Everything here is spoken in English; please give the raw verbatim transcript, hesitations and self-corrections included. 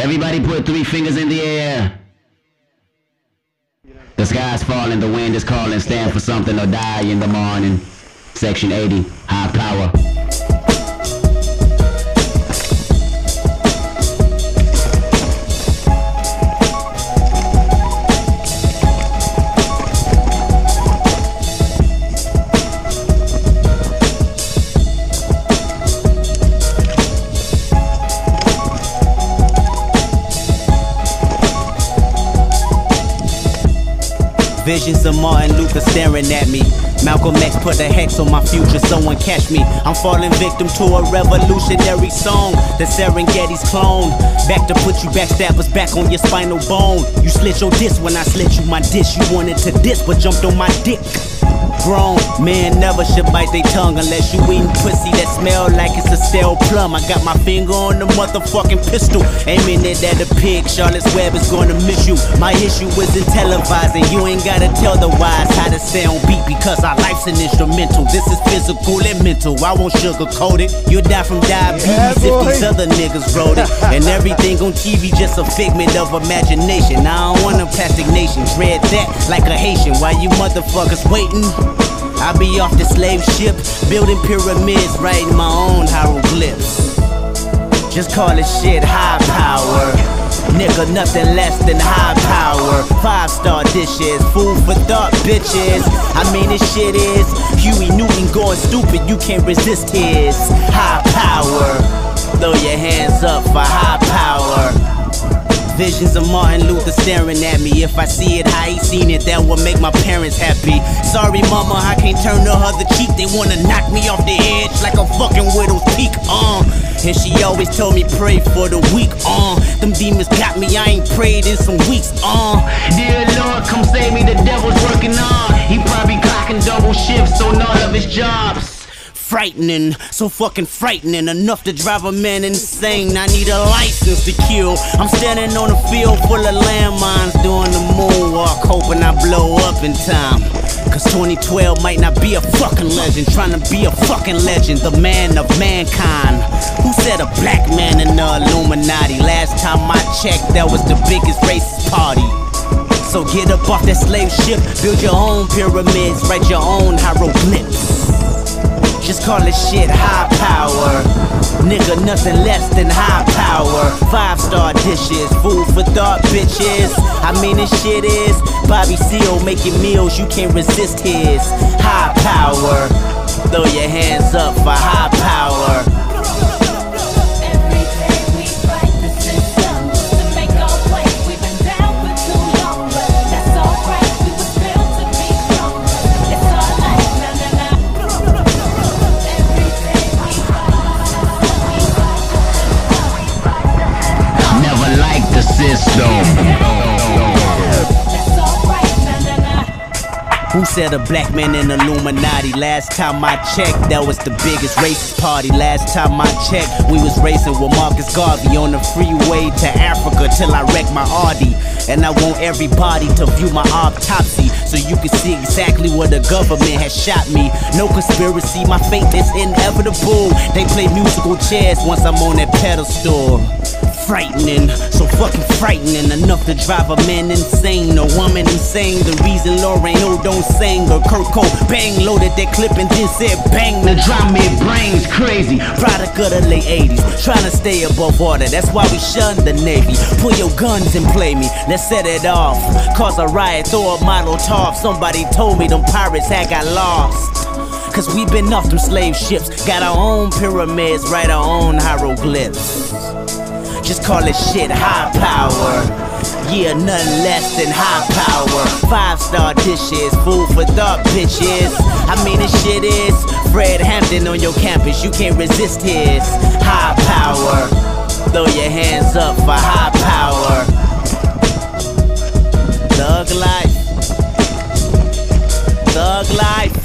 Everybody put three fingers in the air. The sky's falling, the wind is calling. Stand for something or die in the morning. Section eighty, high power. Visions of Martin Luther staring at me. Malcolm X put a hex on my future, someone catch me. I'm falling victim to a revolutionary song, the Serengeti's clone. Back to put you backstabbers back on your spinal bone. You slit your disc when I slit you my dish. You wanted to diss but jumped on my dick. Grown men never should bite their tongue unless you eating pussy that smell like it's a stale plum. I got my finger on the motherfucking pistol, aiming it at a pig. Charlotte's Web is gonna miss you. My issue isn't televising. You ain't gotta tell the wise how to stay on beat, because our life's an instrumental. This is physical and mental. I won't sugarcoat it. You'll die from diabetes yeah, if these other niggas wrote it. And everything on T V just a figment of imagination. I don't want a plastic nation. Dread that like a Haitian. While you motherfuckers waiting, I be off the slave ship, building pyramids, writing my own hieroglyphs. Just call this shit high power. Nigga, nothing less than high power. Five star dishes, food for thought, bitches. I mean, this shit is Huey Newton going stupid. You can't resist his high power. Throw your hands up for high power. Visions of Martin Luther staring at me. If I see it how he seen it, that would make my parents happy. Sorry mama, I can't turn the other cheek. They wanna knock me off the edge like a fucking widow's peak, uh And she always told me pray for the weak, uh Them demons got me, I ain't prayed in some weeks, uh Dear Lord, come save me, the devil's working on. He probably clocking double shifts on all of his jobs. Frightening, so fucking frightening, enough to drive a man insane. I need a license to kill. I'm standing on a field full of landmines, doing the moonwalk, hoping I blow up in time. Cause twenty twelve might not be a fucking legend, trying to be a fucking legend, the man of mankind. Who said a black man in the Illuminati? Last time I checked, that was the biggest racist party. So get up off that slave ship, build your own pyramids, write your own hieroglyphs. Just call this shit high power. Nigga, nothing less than high power. Five star dishes, food for thought, bitches. I mean, this shit is Bobby Seale making meals, you can't resist his high power. Throw your hands up for high power. Who said a black man in Illuminati? Last time I checked, that was the biggest racist party. Last time I checked, we was racing with Marcus Garvey on the freeway to Africa till I wrecked my Audi. And I want everybody to view my autopsy so you can see exactly where the government has shot me. No conspiracy, my fate is inevitable. They play musical chairs once I'm on that pedestal. Frightening, so fucking frightening, enough to drive a man insane, a woman insane. The reason Lauren Hill don't sing, or Kurt Cobain loaded that clip and then said bang. The drama it brains crazy, product of the late eighties, trying to stay above water, that's why we shun the Navy. Pull your guns and play me, let's set it off. Cause a riot, throw a model top. Somebody told me them pirates had got lost. Cause we been off them slave ships, got our own pyramids, write our own hieroglyphs. Just call it shit high power. Yeah, nothing less than high power. Five star dishes, food for thought, bitches. I mean, this shit is Fred Hampton on your campus, you can't resist his high power. Throw your hands up for high power. Thug life. Thug life.